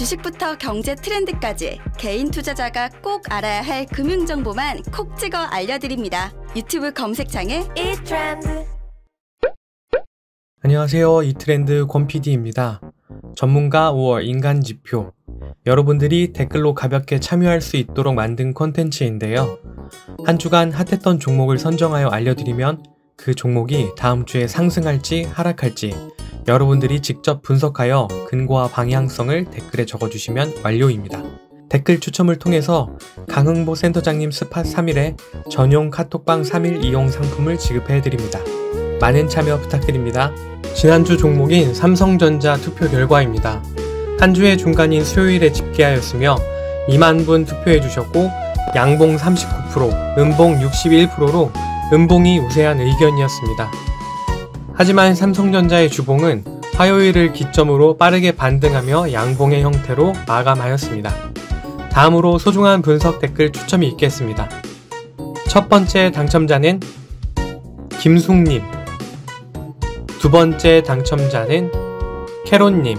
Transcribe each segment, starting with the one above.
주식부터 경제 트렌드까지 개인 투자자가 꼭 알아야 할 금융 정보만 콕 찍어 알려드립니다. 유튜브 검색창에 이트렌드. 안녕하세요. 이트렌드 권PD입니다. 전문가 5월 인간지표. 여러분들이 댓글로 가볍게 참여할 수 있도록 만든 콘텐츠인데요. 한 주간 핫했던 종목을 선정하여 알려드리면 그 종목이 다음 주에 상승할지 하락할지 여러분들이 직접 분석하여 근거와 방향성을 댓글에 적어주시면 완료입니다. 댓글 추첨을 통해서 강흥보 센터장님 스팟 3일에 전용 카톡방 3일 이용 상품을 지급해드립니다. 많은 참여 부탁드립니다. 지난주 종목인 삼성전자 투표 결과입니다. 한 주의 중간인 수요일에 집계하였으며 2만 분 투표해주셨고 양봉 39%, 음봉 61%로 음봉이 우세한 의견이었습니다. 하지만 삼성전자의 주봉은 화요일을 기점으로 빠르게 반등하며 양봉의 형태로 마감하였습니다. 다음으로 소중한 분석 댓글 추첨이 있겠습니다. 첫 번째 당첨자는 김숙님, 두 번째 당첨자는 캐롯님,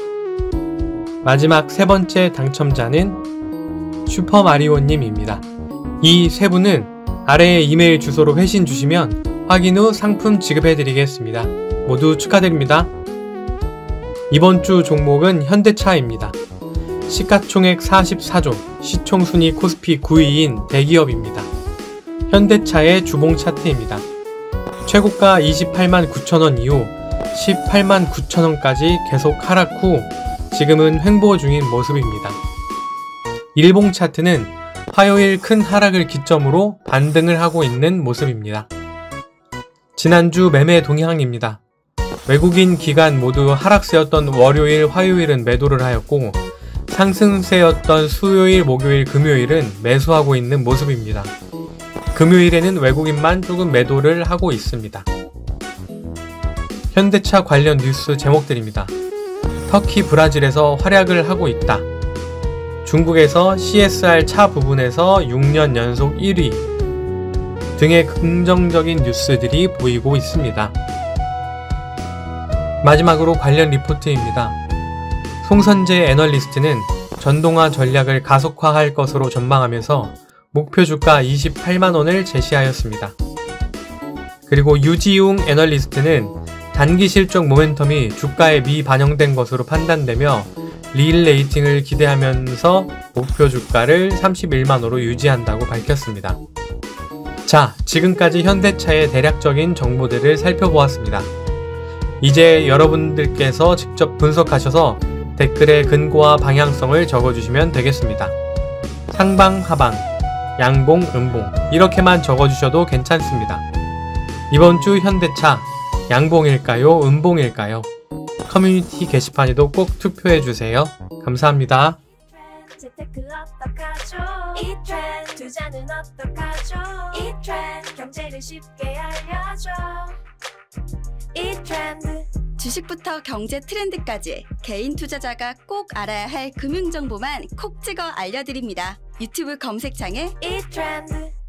마지막 세 번째 당첨자는 슈퍼마리오님입니다. 이 세 분은 아래의 이메일 주소로 회신 주시면 확인 후 상품 지급해드리겠습니다. 모두 축하드립니다. 이번 주 종목은 현대차입니다. 시가총액 44조, 시총순위 코스피 9위인 대기업입니다. 현대차의 주봉 차트입니다. 최고가 28만 9천원 이후 18만 9천원까지 계속 하락 후 지금은 횡보 중인 모습입니다. 일봉 차트는 화요일 큰 하락을 기점으로 반등을 하고 있는 모습입니다. 지난주 매매 동향입니다. 외국인 기관 모두 하락세였던 월요일, 화요일은 매도를 하였고 상승세였던 수요일, 목요일, 금요일은 매수하고 있는 모습입니다. 금요일에는 외국인만 조금 매도를 하고 있습니다. 현대차 관련 뉴스 제목들입니다. 터키, 브라질에서 활약을 하고 있다. 중국에서 CSR 차 부분에서 6년 연속 1위 등의 긍정적인 뉴스들이 보이고 있습니다. 마지막으로 관련 리포트입니다. 송선재 애널리스트는 전동화 전략을 가속화할 것으로 전망하면서 목표 주가 28만원을 제시하였습니다. 그리고 유지웅 애널리스트는 단기 실적 모멘텀이 주가에 미반영된 것으로 판단되며 리일 레이팅을 기대하면서 목표 주가를 31만원으로 유지한다고 밝혔습니다. 자, 지금까지 현대차의 대략적인 정보들을 살펴보았습니다. 이제 여러분들께서 직접 분석하셔서 댓글에 근거와 방향성을 적어주시면 되겠습니다. 상방, 하방, 양봉, 음봉 이렇게만 적어주셔도 괜찮습니다. 이번 주 현대차 양봉일까요? 음봉일까요? 커뮤니티 게시판에도 꼭 투표해주세요. 감사합니다. 재테크 어떡하죠? 이트렌드 투자는 어떡하죠? 이트렌드 경제를 쉽게 알려줘. 이트렌드 주식부터 경제 트렌드까지 개인 투자자가 꼭 알아야 할 금융 정보만 콕 찍어 알려드립니다. 유튜브 검색창에 이트렌드